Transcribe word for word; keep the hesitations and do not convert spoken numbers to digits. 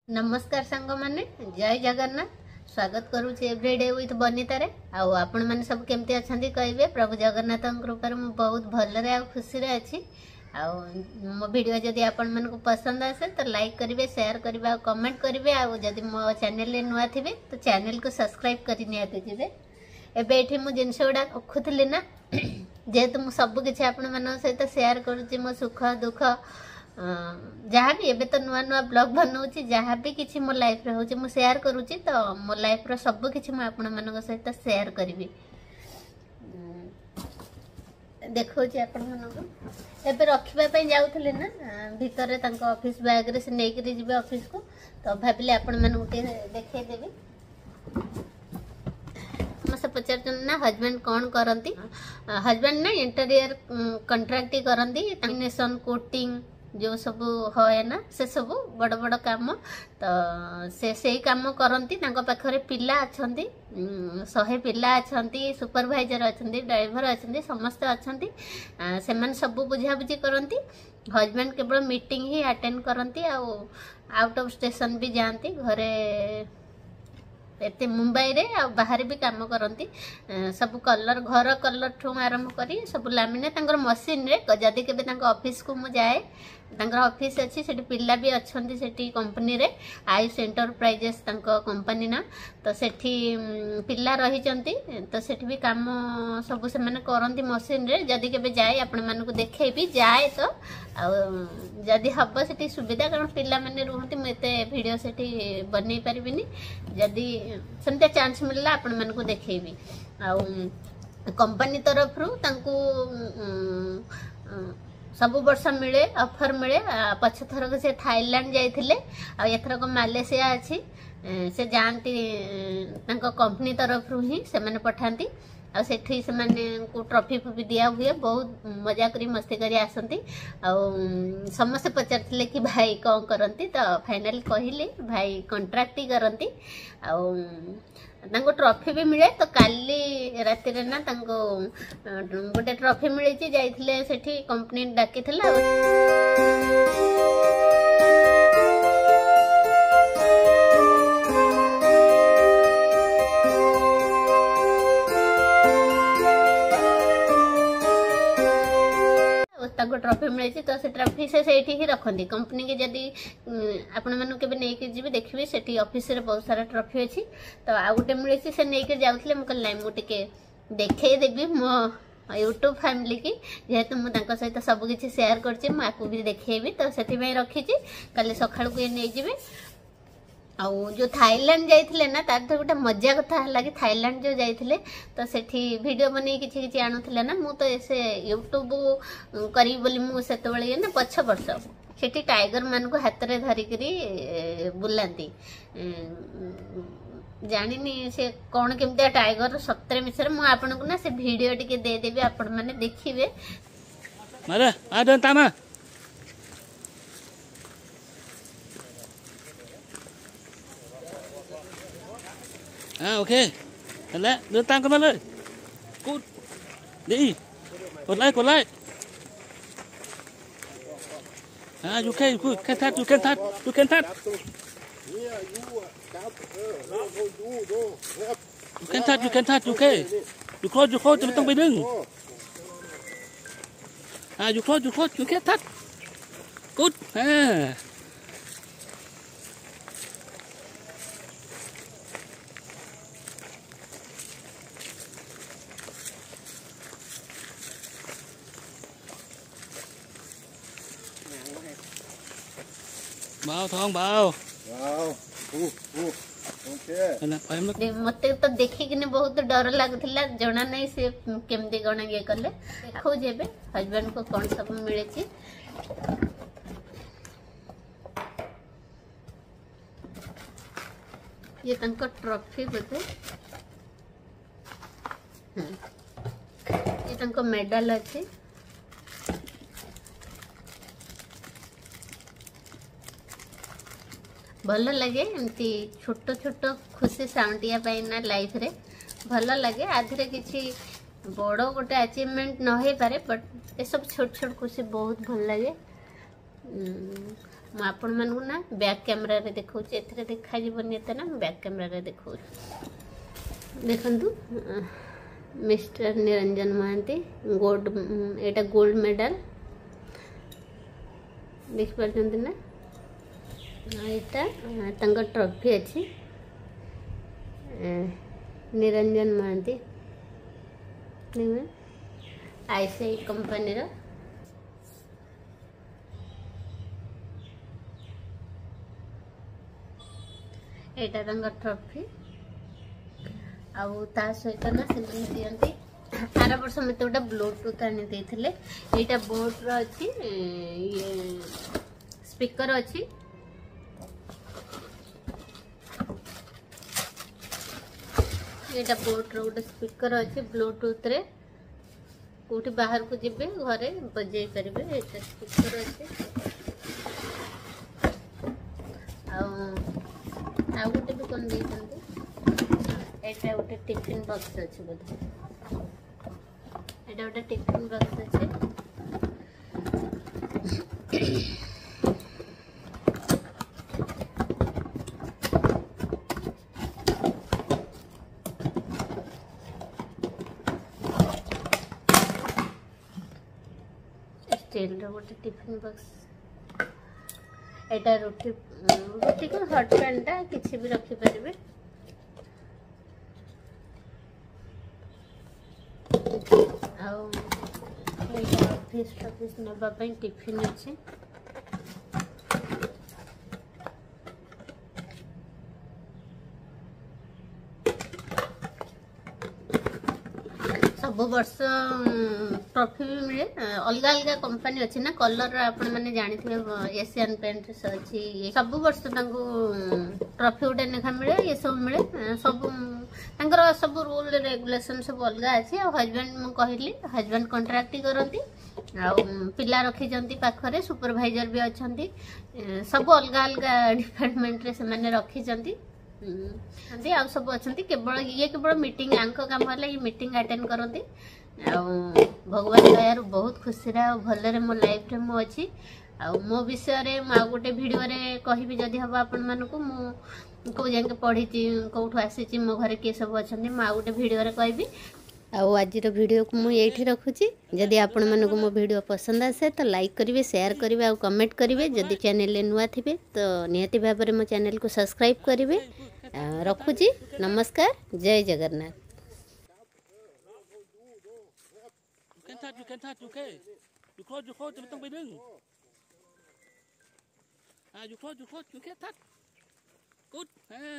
नमस्कार सांग माने जय जगन्नाथ स्वागत करूचे एवरीडे विथ बनिता रे आउ आपण माने सब केमती अछंती कहबे प्रभु जगन्नाथ कृपा रे मु बहुत भल रे आ खुशी रे अछि आ मो वीडियो जदी आपण मन को पसंद आसे तो लाइक करिवे शेयर करिवे आ कमेंट करिवे आ जदी मो चैनल ले नुआ थिबे तो चैनल को सब्सक्राइब करि नियाते जिवे एबे एठी मु जिंस उडा खुथली ना जेतु मु सब किछ आपण मन सहित शेयर करूची मो सुख दुख जहाँ भी एबे तो नुआ नुआ ब्लॉग बनाऊँ जहाँ भी किसी मो लाइफ रे होची मु शेयर करूची तो मो लाइफ रो सब किसी मु आपण मानक सहित शेयर करिवि देखौची आपण मानक एबे रखिबा पई जाउथले ना भीतर तांको ऑफिस बैग रे से नै करी जिबे ऑफिस को तो भाबिले आपण मानक के देखाई देबी मसे पचार ना हस्बैंड कौन करती हस्बैंड ना इंटीरियर कंट्राक्ट करती लेमिनेशन कोटिंग जो सब है ना से सब बड़ बड़ काम तो से से काम करती पाखरे पिला अच्छी शहे पिला अच्छी सुपरवाइजर अच्छी ड्राइवर अच्छी समस्ते अच्छी से मैंने सब बुझाबुझी करती हस्बैंड केवल मीटिंग ही अटेंड करती आउट ऑफ स्टेशन भी जाती घरे एते मुंबई रे आ बाहर भी काम करती सब कलर घर कलर ठू आरंभ करी सब लामिनेट तांकर मशीन रे जदी केबे तांकर ऑफिस को मु जाए तांकर ऑफिस अच्छी सेठी पिल्ला भी अच्छी सेठी कंपनी रे आयुष एंटरप्राइजेस तांको कंपनी ना तो सेठी पिल्ला रही चंती तो सेठी भी काम सब से माने करंती मशीन रे जदी केबे जाए आपण मानको देखै भी जाए तो आ जदी हब्बा सेठी सुविधा कारण पिल्ला माने रहंती म एते वीडियो सेठी बनै परिबिनी जदी सेमते चांस मिलला आपण मानको देखैबी आ कंपनी तरफ रु तांको सब वर्ष मिले ऑफर मिले पछ थरक से थाईलैंड जाइथिले आ एथरक मालेशिया अछि से जानती तांको कंपनी तरफ रु ही से माने पठांती आ सेठी से माने को ट्रॉफी भी दिया हुए बहुत मजा करी मस्ती करी आसंती आ समस्त पचारथिले कि भाई कौन करंती तो फाइनल कहिले भाई कॉन्ट्रैक्ट ही करंती आ तांको ट्रॉफी भी मिले तो काली राति रे ना तांको गोटे ट्रॉफी मिले छी जाइथिले सेठी कंपनी डाकिथिला तांको ट्रॉफी मिले तो से ट्रॉफी से सेठी ही रखंती कंपनी के जदी आपण मानु केबे नै के जिबे देखिबे सेठी ऑफिस रे बहुत सारा ट्रॉफी अछि तो आ गुटे मिले से नै के जाउथले म कहले मु टिके देखै देबी मो यूट्यूब फैमिली की जेहेतु मु तांको सहित सब किछि शेयर करछि म आकु भी देखैबी तो सेठी में रखी छी काले सखाळ को नै जिबे आ जो थाईलैंड जाइथिले ना तार तो गोटे मजा कथा हला कि थाईलैंड जो जाइथिले तो सेठी वीडियो बनै किछि किछि आनुथिले ना मु तो ऐसे यूट्यूब करी बोली मु सेते बेले ना पछ वर्ष सेठी टाइगर मान को हाथ रे धरि करी बुलांती जानिनी से कोन केमते टाइगर सत्रे मिसर मु आपन को ना से वीडियो टिके दे देबे आपन माने देखिबे मारे आ दन तामा à ok thật lẽ đưa tăng con lên cút đi cột lại cột lại à you can you can touch you can touch you can touch you can touch you can touch you can you close you close จะไม่ต้องไปดึงอ่า you close you close you can touch good อ่าबाव थांग बाव बाव ऊ ऊ okay ना पाइम दे मते तो देखि किने बहुत डर लागथिला जणा नै से केमदी गणा ये करले देखौ जेबे हस्बैंड को कोन सब मिले छी ये तंको ट्रॉफी बते ये तंको मेडल अछि भल लगे एमती छोट छोट खुशी साउंडिया ना लाइफ रे भल लगे आधे किसी बड़ गोटे अचीवमेंट न हो पारे बट ये सब छोट छोट खुशी बहुत भल लगे आपण मानू ना बैक कैमरा रे देखौ एथरे देखा जीवनी एते ना बैक कैमरा रे देखौ देखंतु मिस्टर निरंजन महांती गोल्ड एटा गोल्ड मेडल देख पारछंती ना एटा तंग ट्रॉफी अछि निरंजन महांती आईसीआई कंपनी रो एटा तंग ट्रॉफी आउ ता सहित ना से दियंती आर वर्ष मते गोटे ब्लूटूथ आनी देथिले एटा बोट रो अछि ये स्पीकर अछि एटा बोट रो गोटे स्पीकर अछि ब्लूटूथ रे कोठी बाहर को जिबे घरे बजाई परिबे एटा स्पीकर अछि आ आ गोटे भी कोन देइछंती एटा गोटे टिफिन बॉक्स अछि बोधे एटा गोटे टिफिन बॉक्स अछि स्टील रो गोटे टिफिन बॉक्स एटा रोटी रोटी को हॉट पैनटा किछि भी रखि परिबे आउ एटा ऑफिस ऑफिस नबा पई टिफिन अछि सब वर्ष ट्रॉफी भी मिले अलग अलग कंपनी अच्छी ना कलर आपण मैंने जानी थे एशियन पेंट अच्छी सब वर्ष ट्रॉफी गोटे लेखा मिले ये सब मिले सब तांकर सब रूल रेगुलेशन सब अलग अच्छी हजबैंड मु कहली हजबैंड कंट्राक्ट करती पिला रखी पाखरे सुपरवाइजर भी अच्छा सब अलग अलग डिपार्टमेंट रे से माने रखी आ सब अच्छा केवल ये केवल मीटिंग आंक काम है ये मीटिंग अटेंड करती भगवान दयार बहुत खुशी भलरे मो लाइफ रे मो अच्छी आ मो विषय रे आ गोटे वीडियो रे कहबी जदी हबा आपण मानको मो को जाके पढ़ी कौठू आसी मो घरे किए सब अच्छा आ गोटे वीडियो रे कहबी आज वीडियो को मुझे रखुची जदि आपण मानक मो वीडियो पसंद आसे तो लाइक करेंगे शेयर करेंगे और कमेंट करेंगे जदि चैनल नुआ थे तो निहाती भाव में मो चैनल को सब्सक्राइब करेंगे रखुची नमस्कार जय जगन्नाथ Good.